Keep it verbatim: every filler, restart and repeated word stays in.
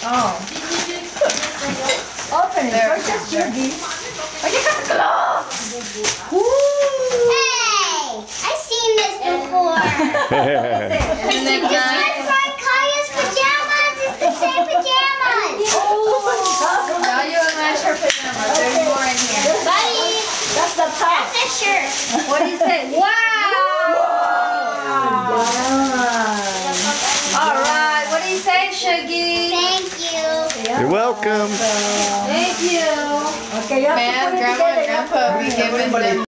Oh. Open it. First just Shuggy. Oh, you got the gloves. Hey, I've seen this before. And then It's just like Kaya's pajamas. It's the same pajamas. Oh. now you match her pajamas. There's more in here. Buddy, That's the top. that's a shirt. What do you say? Wow! All right. What do you say, Shuggy? Thank you. You're welcome. Thank you. Okay, you have to Ma'am, put it Grandma and together. Grandpa, we given them.